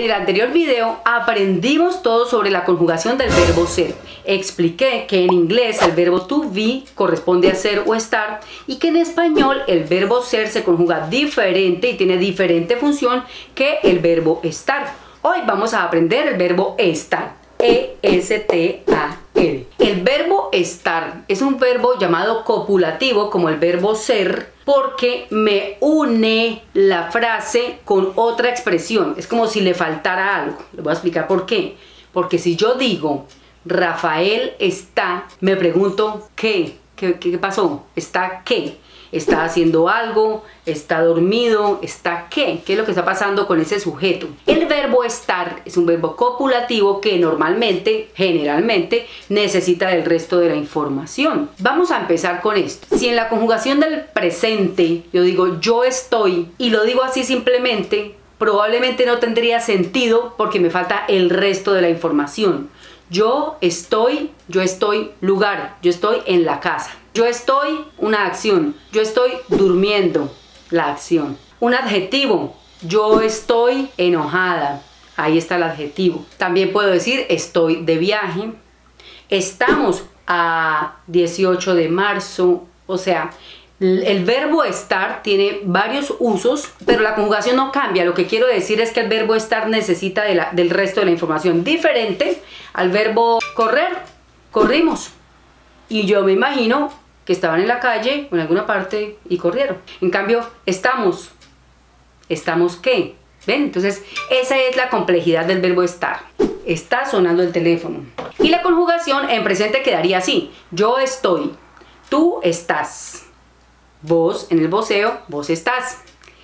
En el anterior video aprendimos todo sobre la conjugación del verbo ser. Expliqué que en inglés el verbo to be corresponde a ser o estar y que en español el verbo ser se conjuga diferente y tiene diferente función que el verbo estar. Hoy vamos a aprender el verbo estar. E-S-T-A-R. El verbo estar es un verbo llamado copulativo como el verbo ser porque me une la frase con otra expresión. Es como si le faltara algo. Les voy a explicar por qué. Porque si yo digo Rafael está, me pregunto ¿qué pasó? ¿Está qué? ¿Está haciendo algo? ¿Está dormido? ¿Está qué? ¿Qué es lo que está pasando con ese sujeto? El verbo estar es un verbo copulativo que normalmente, generalmente, necesita del resto de la información. Vamos a empezar con esto. Si en la conjugación del presente yo digo yo estoy y lo digo así simplemente, probablemente no tendría sentido porque me falta el resto de la información. Yo estoy lugar, yo estoy en la casa. Yo estoy, una acción. Yo estoy durmiendo, la acción. Un adjetivo. Yo estoy enojada. Ahí está el adjetivo. También puedo decir estoy de viaje. Estamos a 18 de marzo. O sea, el verbo estar tiene varios usos, pero la conjugación no cambia. Lo que quiero decir es que el verbo estar necesita del resto de la información. Diferente al verbo correr. Corrimos. Y yo me imagino que estaban en la calle o en alguna parte y corrieron. En cambio, estamos. ¿Estamos qué? ¿Ven? Entonces, esa es la complejidad del verbo estar. Está sonando el teléfono. Y la conjugación en presente quedaría así. Yo estoy. Tú estás. Vos, en el voceo, vos estás.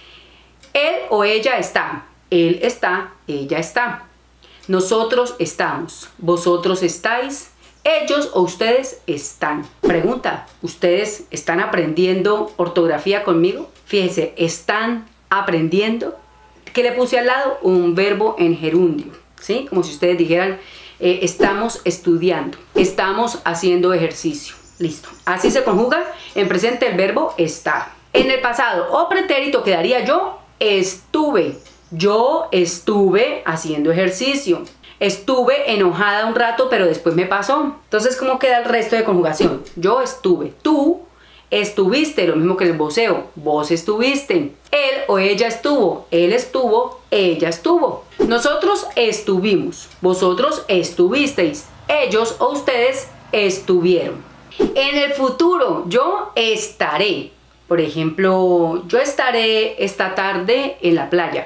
Él o ella está. Él está, ella está. Nosotros estamos. Vosotros estáis. Ellos o ustedes están. Pregunta, ¿ustedes están aprendiendo ortografía conmigo? Fíjense, ¿están aprendiendo? ¿Qué le puse al lado? Un verbo en gerundio, ¿sí? Como si ustedes dijeran, estamos estudiando, estamos haciendo ejercicio. Listo. Así se conjuga en presente el verbo estar. En el pasado o pretérito quedaría yo estuve. Yo estuve haciendo ejercicio. Estuve enojada un rato, pero después me pasó. Entonces, ¿cómo queda el resto de conjugación? Yo estuve. Tú estuviste, lo mismo que el voceo. Vos estuviste. Él o ella estuvo. Él estuvo, ella estuvo. Nosotros estuvimos. Vosotros estuvisteis. Ellos o ustedes estuvieron. En el futuro, yo estaré. Por ejemplo, yo estaré esta tarde en la playa.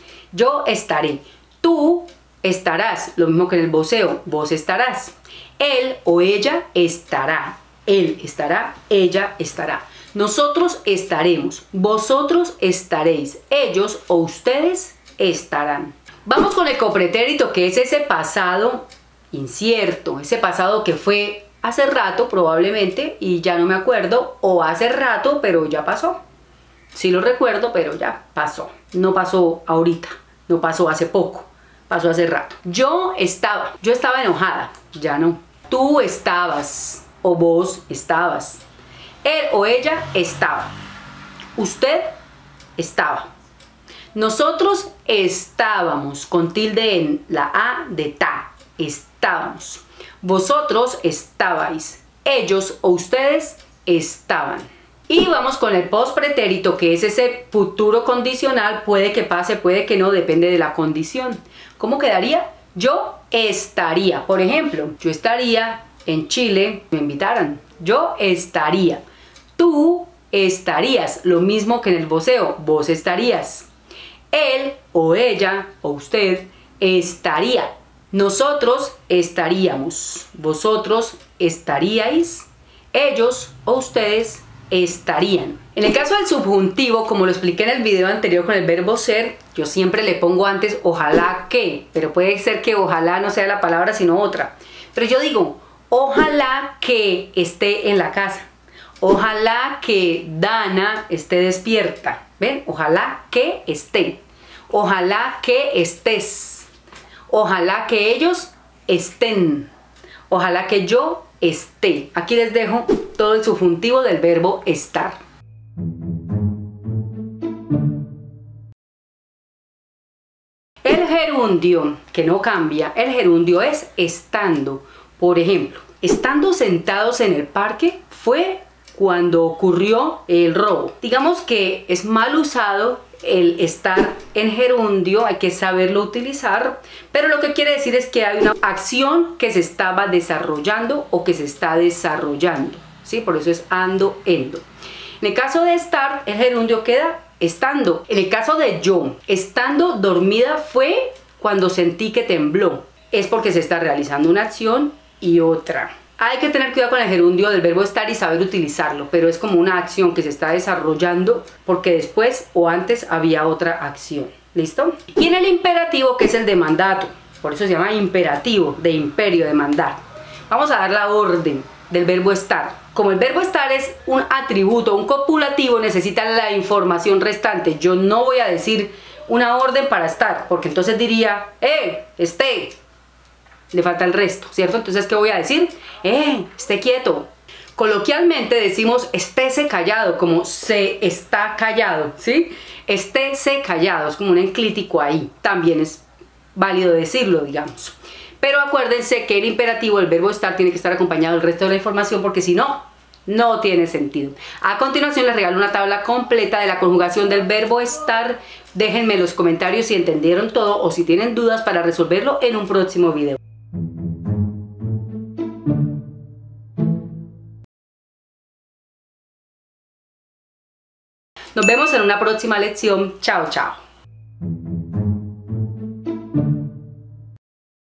Yo estaré. Tú estarás, lo mismo que en el voceo, vos estarás. Él o ella estará. Él estará, ella estará. Nosotros estaremos, vosotros estaréis, ellos o ustedes estarán. Vamos con el copretérito, que es ese pasado incierto, ese pasado que fue hace rato probablemente y ya no me acuerdo, o hace rato pero ya pasó. Sí lo recuerdo, pero ya pasó. No pasó ahorita, no pasó hace poco. Pasó hace rato. Yo estaba enojada, ya no. Tú estabas o vos estabas. Él o ella estaba. Usted estaba. Nosotros estábamos, con tilde en la A de ta. Estábamos. Vosotros estabais. Ellos o ustedes estaban. Y vamos con el postpretérito, que es ese futuro condicional, puede que pase, puede que no, depende de la condición. ¿Cómo quedaría? Yo estaría, por ejemplo, yo estaría en Chile, me invitaran. Yo estaría. Tú estarías, lo mismo que en el voceo, vos estarías. Él o ella o usted estaría. Nosotros estaríamos. Vosotros estaríais. Ellos o ustedes estarían. En el caso del subjuntivo, como lo expliqué en el video anterior con el verbo ser, yo siempre le pongo antes ojalá que, pero puede ser que ojalá no sea la palabra sino otra. Pero yo digo, ojalá que esté en la casa. Ojalá que Dana esté despierta. ¿Ven? Ojalá que esté. Ojalá que estés. Ojalá que ellos estén. Ojalá que yo esté. Aquí les dejo todo el subjuntivo del verbo estar. El gerundio que no cambia, el gerundio es estando. Por ejemplo, estando sentados en el parque fue cuando ocurrió el robo. Digamos que es mal usado el estar en gerundio, hay que saberlo utilizar, pero lo que quiere decir es que hay una acción que se estaba desarrollando o que se está desarrollando, ¿sí? Por eso es ando, endo. En el caso de estar, el gerundio queda estando. En el caso de yo, estando dormida fue cuando sentí que tembló. Es porque se está realizando una acción y otra. Hay que tener cuidado con el gerundio del verbo estar y saber utilizarlo, pero es como una acción que se está desarrollando porque después o antes había otra acción. ¿Listo? Y en el imperativo, que es el de mandato, por eso se llama imperativo, de imperio, de mandar. Vamos a dar la orden del verbo estar. Como el verbo estar es un atributo, un copulativo, necesita la información restante. Yo no voy a decir una orden para estar, porque entonces diría, esté. Le falta el resto, ¿cierto? Entonces, ¿qué voy a decir? Esté quieto. Coloquialmente decimos estése callado, como se está callado, ¿sí? Estése callado, es como un enclítico ahí. También es válido decirlo, digamos. Pero acuérdense que el imperativo, el verbo estar, tiene que estar acompañado del resto de la información porque si no, no tiene sentido. A continuación les regalo una tabla completa de la conjugación del verbo estar. Déjenme en los comentarios si entendieron todo o si tienen dudas para resolverlo en un próximo video. Nos vemos en una próxima lección. Chao, chao.